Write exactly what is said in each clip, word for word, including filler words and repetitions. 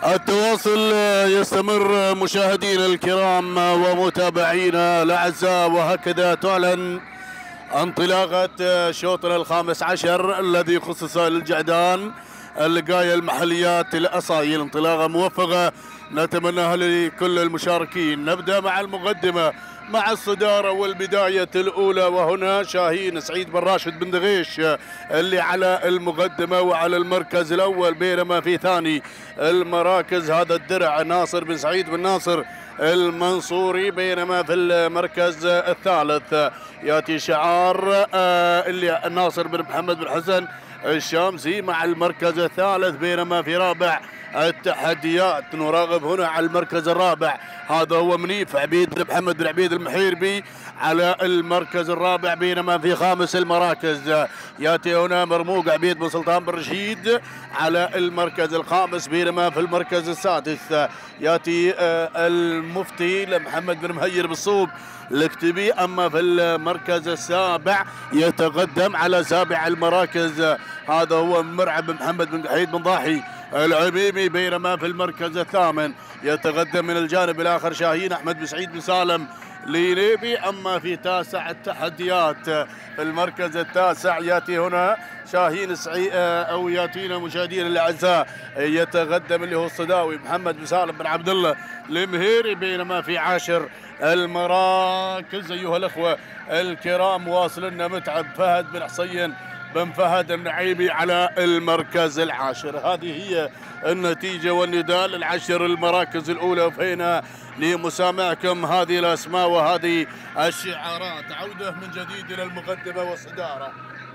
التواصل يستمر مشاهدينا الكرام ومتابعينا الاعزاء، وهكذا تعلن انطلاقة شوطنا الخامس عشر الذي خصص للجعدان اللقاية المحليات الأصايل. انطلاقة موفقة نتمناها لكل المشاركين. نبدأ مع المقدمة مع الصدارة والبداية الأولى، وهنا شاهين سعيد بن راشد بن دغيش اللي على المقدمة وعلى المركز الأول، بينما في ثاني المراكز هذا الدرع ناصر بن سعيد بن ناصر المنصوري، بينما في المركز الثالث ياتي شعار اللي ناصر بن محمد بن حسن الشامسي مع المركز الثالث، بينما في رابع التحديات نراقب هنا على المركز الرابع هذا هو منيف عبيد محمد بن عبيد المحيربي على المركز الرابع، بينما في خامس المراكز ياتي هنا مرموق عبيد بن سلطان بن رشيد على المركز الخامس، بينما في المركز السادس ياتي المفتي لمحمد بن مهير بالصوب الكتبي، اما في المركز السابع يتقدم على سابع المراكز هذا هو مرعب محمد بن قحيد بن ضاحي العميمي، بينما في المركز الثامن يتقدم من الجانب الاخر شاهين احمد بن سعيد بن سالم ليليبي، اما في تاسع التحديات في المركز التاسع ياتي هنا شاهين سعيد او ياتينا مشاهدينا الاعزاء يتقدم اللي هو الصداوي محمد بن سالم بن عبد الله المهيري، بينما في عاشر المراكز ايها الاخوه الكرام واصل لنا متعب فهد بن حصين بن فهد النعيمي على المركز العاشر. هذه هي النتيجة والنداء للعشر المراكز الأولى، وفينا لمسامعكم هذه الأسماء وهذه الشعارات. عودة من جديد إلى المقدمة والصدارة.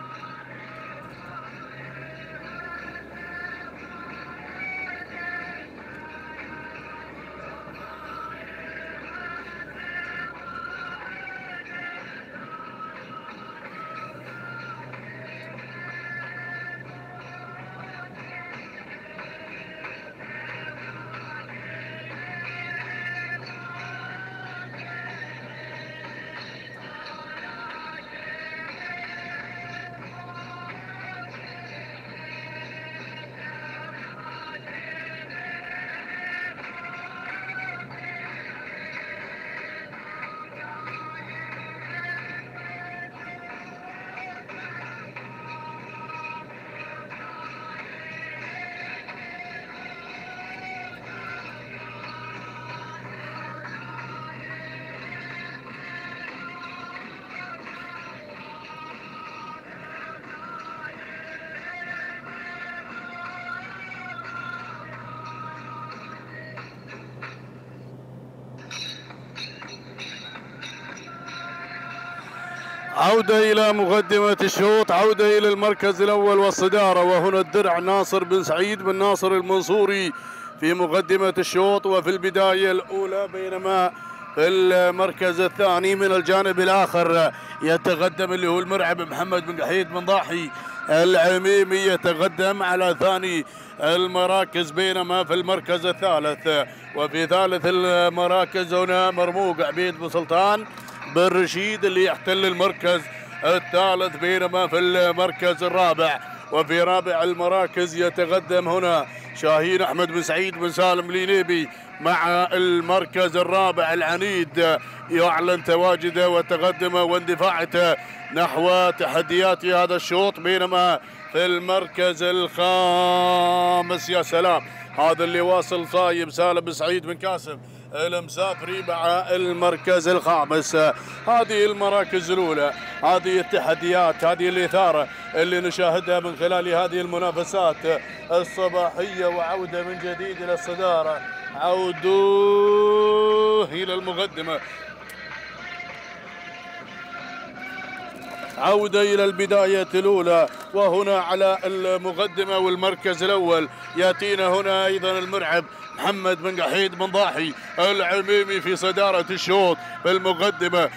عودة إلى مقدمة الشوط، عودة إلى المركز الأول والصدارة، وهنا الدرع ناصر بن سعيد بن ناصر المنصوري في مقدمة الشوط وفي البداية الأولى، بينما في المركز الثاني من الجانب الآخر يتقدم اللي هو المرعب محمد بن قحيد بن ضاحي العميمي يتقدم على ثاني المراكز، بينما في المركز الثالث وفي ثالث المراكز هنا مرموق عبيد بن سلطان بن رشيد اللي يحتل المركز الثالث، بينما في المركز الرابع وفي رابع المراكز يتقدم هنا شاهين احمد بن سعيد بن سالم لينيبي مع المركز الرابع العنيد يعلن تواجده وتقدمه واندفاعته نحو تحديات هذا الشوط، بينما في المركز الخامس يا سلام هذا اللي واصل صايب سالم بن سعيد بن كاسم المسافري مع المركز الخامس. هذه المراكز الأولى، هذه التحديات، هذه الإثارة اللي نشاهدها من خلال هذه المنافسات الصباحية، وعودة من جديد إلى الصدارة، عودوا إلى المقدمة، عودة إلى البداية الأولى، وهنا على المقدمة والمركز الأول يأتينا هنا أيضا المرعب محمد بن قحيد بن ضاحي العميمي في صدارة الشوط بالمقدمة،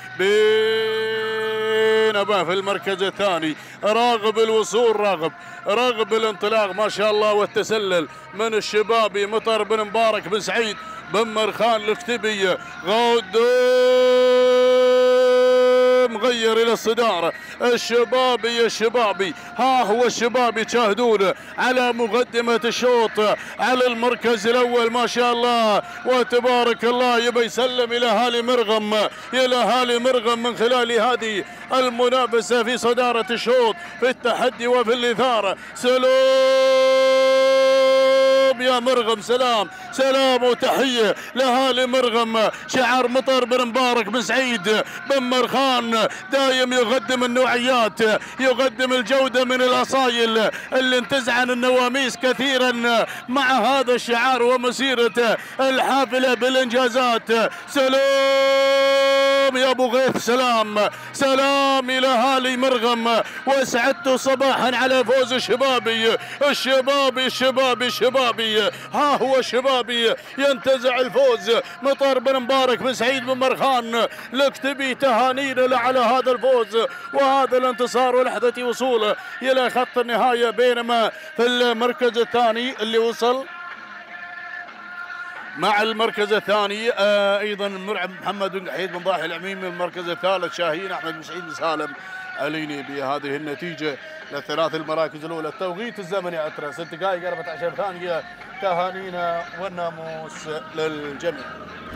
بينما في المركز الثاني راغب الوصول، راغب راغب الانطلاق ما شاء الله والتسلل من الشبابي مطر بن مبارك بن سعيد بن مرخان الكتبية، قدام مغير الى الصداره. الشبابي الشبابي ها هو الشبابي تشاهدون على مقدمه الشوط على المركز الاول ما شاء الله وتبارك الله. يبي يسلم الى هالي مرغم الى هالي مرغم من خلال هذه المنافسه في صداره الشوط في التحدي وفي الاثاره. سلام يا مرغم، سلام سلام وتحيه لهالي مرغم. شعار مطر بن مبارك بن سعيد بن مرخان دايم يقدم النوعيات، يقدم الجوده من الاصايل اللي انتزع عن النواميس كثيرا مع هذا الشعار ومسيرته الحافله بالانجازات. سلام يا ابو غيث، سلام سلام الى هالي مرغم، واسعدت صباحا على فوز الشبابي الشبابي الشبابي الشبابي. ها هو الشبابي ينتزع الفوز. مطر بن مبارك بن سعيد بن مرخان لك تبي تهانينا على هذا الفوز وهذا الانتصار ولحظه وصوله الى خط النهايه. بينما في المركز الثاني اللي وصل مع المركز الثاني آه ايضا المرعب محمد بن قحيد بن ضاحي العميمي. المركز الثالث شاهين احمد بن سعيد بن سالم اليني. بهذه النتيجه للثلاث المراكز الاولى. التوقيت الزمني عتره ست دقائق أربعة عشر ثانيه. تهانينا والناموس للجميع.